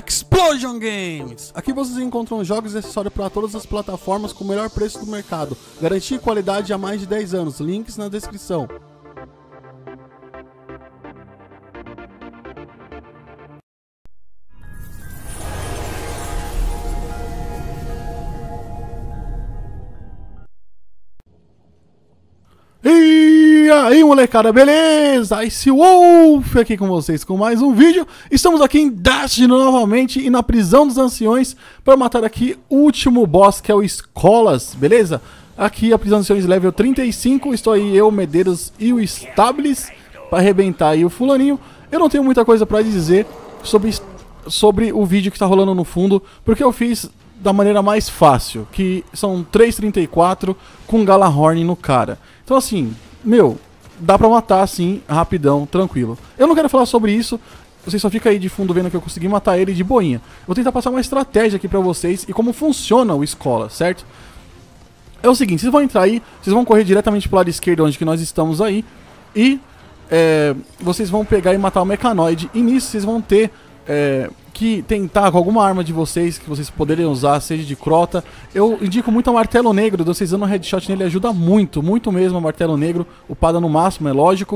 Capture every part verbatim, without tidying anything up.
Explosion Games! Aqui vocês encontram jogos e acessórios para todas as plataformas com o melhor preço do mercado. Garantia e qualidade há mais de dez anos. Links na descrição. E aí, molecada, beleza? Ice Wolf aqui com vocês com mais um vídeo. Estamos aqui em Destiny novamente e na prisão dos anciões para matar aqui o último boss, que é o Skolas, beleza? Aqui a prisão dos anciões level trinta e cinco, estou aí eu, Medeiros e o Stabilis para arrebentar aí o fulaninho. Eu não tenho muita coisa para dizer sobre, sobre o vídeo que está rolando no fundo, porque eu fiz da maneira mais fácil, que são três trinta e quatro com Gjallarhorn no cara. Então assim, meu, dá pra matar assim, rapidão, tranquilo. Eu não quero falar sobre isso, vocês só ficam aí de fundo vendo que eu consegui matar ele de boinha. Vou tentar passar uma estratégia aqui pra vocês e como funciona o Skolas, certo? É o seguinte, vocês vão entrar aí, vocês vão correr diretamente pro lado esquerdo onde que nós estamos aí. E é, vocês vão pegar e matar o Mechanoid. E nisso vocês vão ter é, que tentar com alguma arma de vocês, que vocês poderem usar, seja de crota. Eu indico muito o Martelo Negro, vocês dando um headshot nele ajuda muito, muito mesmo o Martelo Negro. Upada no máximo, é lógico.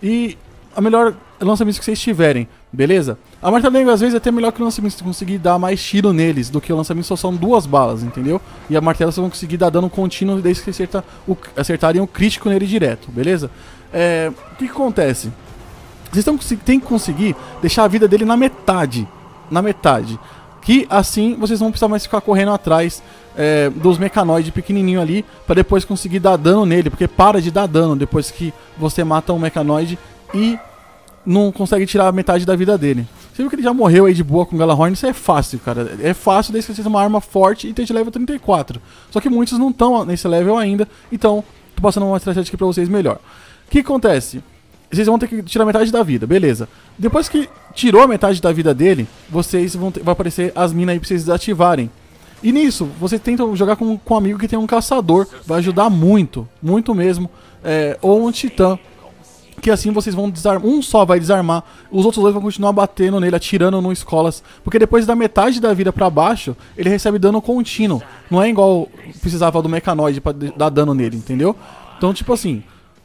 E a melhor lançamento que vocês tiverem, beleza? A Martelo Negro às vezes é até melhor que o lançamento, se conseguir dar mais tiro neles do que o lançamento só são duas balas, entendeu? E a Martelo vocês vão conseguir dar dano contínuo desde que acerta o, acertarem o crítico nele direto, beleza? É, o que, que acontece? Vocês têm que conseguir deixar a vida dele na metade. Na metade. Que assim vocês não precisam mais ficar correndo atrás é, dos Mechanoid pequenininho ali, pra depois conseguir dar dano nele, porque para de dar dano depois que você mata um Mechanoid e não consegue tirar a metade da vida dele. Você viu que ele já morreu aí de boa com o Gjallarhorn? Isso é fácil, cara. É fácil desde que você tenha uma arma forte e esteja level trinta e quatro. Só que muitos não estão nesse level ainda, então tô passando uma estratégia aqui pra vocês melhor. O que acontece? Vocês vão ter que tirar metade da vida, beleza. Depois que tirou a metade da vida dele, vocês vão ter, vai aparecer as minas aí pra vocês desativarem. E nisso, vocês tentam jogar com, com um amigo que tem um caçador. Vai ajudar muito, muito mesmo. É, ou um titã. Que assim vocês vão desarmar. Um só vai desarmar, os outros dois vão continuar batendo nele, atirando no Skolas. Porque depois da metade da vida pra baixo, ele recebe dano contínuo. Não é igual precisava do Mechanoid pra dar dano nele, entendeu? Então tipo assim,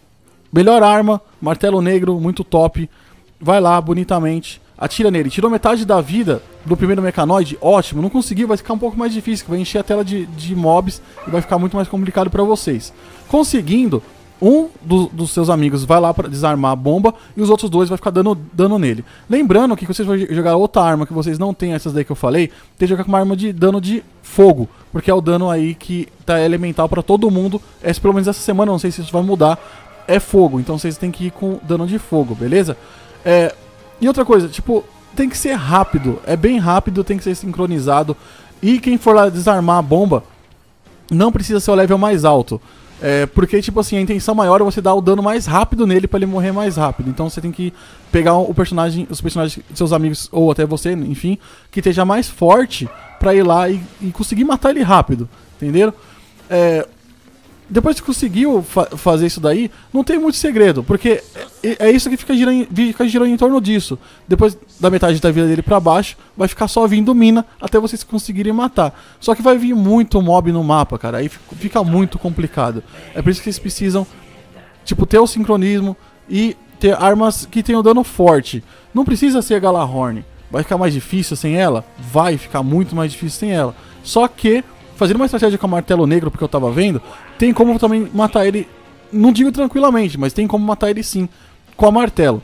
melhor arma, Martelo Negro, muito top. Vai lá, bonitamente, atira nele. Tirou metade da vida do primeiro Mechanoid, ótimo. Não conseguiu, vai ficar um pouco mais difícil, vai encher a tela de, de mobs e vai ficar muito mais complicado pra vocês. Conseguindo, um do, dos seus amigos vai lá pra desarmar a bomba e os outros dois vai ficar dando dano nele. Lembrando que vocês vão jogar outra arma que vocês não têm, essas daí que eu falei, tem que jogar com uma arma de dano de fogo, porque é o dano aí que tá elemental pra todo mundo. É, pelo menos essa semana, não sei se isso vai mudar. É fogo, então vocês têm que ir com dano de fogo, beleza? É, e outra coisa, tipo, tem que ser rápido, é bem rápido, tem que ser sincronizado. E quem for lá desarmar a bomba, não precisa ser o level mais alto. É, porque, tipo assim, a intenção maior é você dar o dano mais rápido nele pra ele morrer mais rápido. Então você tem que pegar o personagem, os personagens de seus amigos, ou até você, enfim, que esteja mais forte pra ir lá e, e conseguir matar ele rápido, entenderam? É... Depois que conseguiu fa fazer isso daí, não tem muito segredo, porque é, é isso que fica girando, fica girando em torno disso. Depois da metade da vida dele pra baixo, vai ficar só vindo mina até vocês conseguirem matar. Só que vai vir muito mob no mapa, cara, aí fica muito complicado. É por isso que vocês precisam, tipo, ter o sincronismo e ter armas que tenham dano forte. Não precisa ser a Gjallarhorn. Vai ficar mais difícil sem ela? Vai ficar muito mais difícil sem ela. Só que fazendo uma estratégia com o Martelo Negro, porque eu tava vendo, tem como também matar ele, não digo tranquilamente, mas tem como matar ele sim, com a Martelo.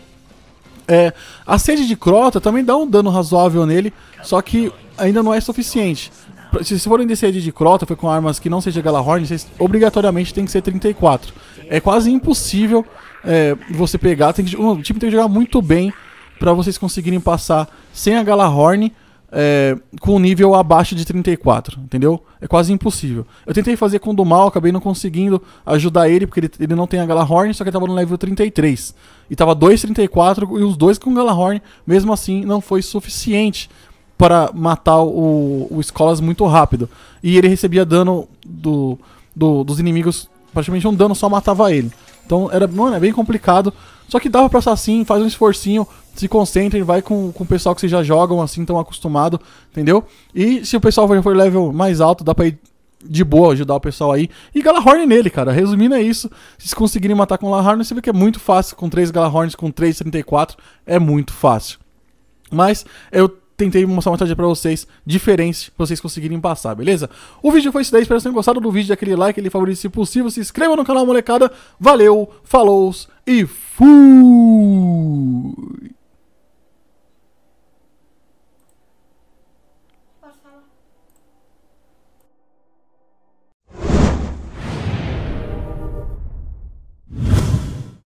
É, a sede de crota também dá um dano razoável nele, só que ainda não é suficiente. Se vocês forem de sede de crota, foi com armas que não seja Gjallarhorn, vocês obrigatoriamente tem que ser trinta e quatro. É quase impossível é, você pegar, tem que, o time tem que jogar muito bem pra vocês conseguirem passar sem a Gjallarhorn. É, com um nível abaixo de trinta e quatro, entendeu? É quase impossível. Eu tentei fazer com o do mal, acabei não conseguindo ajudar ele, porque ele, ele não tem a Gjallarhorn, só que ele tava no level trinta e três. E tava dois trinta e quatro e os dois com Gjallarhorn, mesmo assim não foi suficiente para matar o, o Skolas muito rápido. E ele recebia dano do, do, dos inimigos, praticamente um dano só matava ele. Então era, mano, é bem complicado. Só que dá pra passar assim, faz um esforcinho, se concentrem, vai com, com o pessoal que vocês já jogam assim, tão acostumado, entendeu? E se o pessoal for level mais alto, dá pra ir de boa, ajudar o pessoal aí. E Galahorn nele, cara. Resumindo é isso. Se vocês conseguirem matar com Galahorn, você vê que é muito fácil. Com três Galahorns, com três trinta e quatro, é muito fácil. Mas eu tentei mostrar uma estratégia pra vocês diferente, pra vocês conseguirem passar, beleza? O vídeo foi isso daí. Espero que vocês tenham gostado do vídeo. Aquele like, aquele favorito se possível. Se inscreva no canal, molecada. Valeu, falou e fui!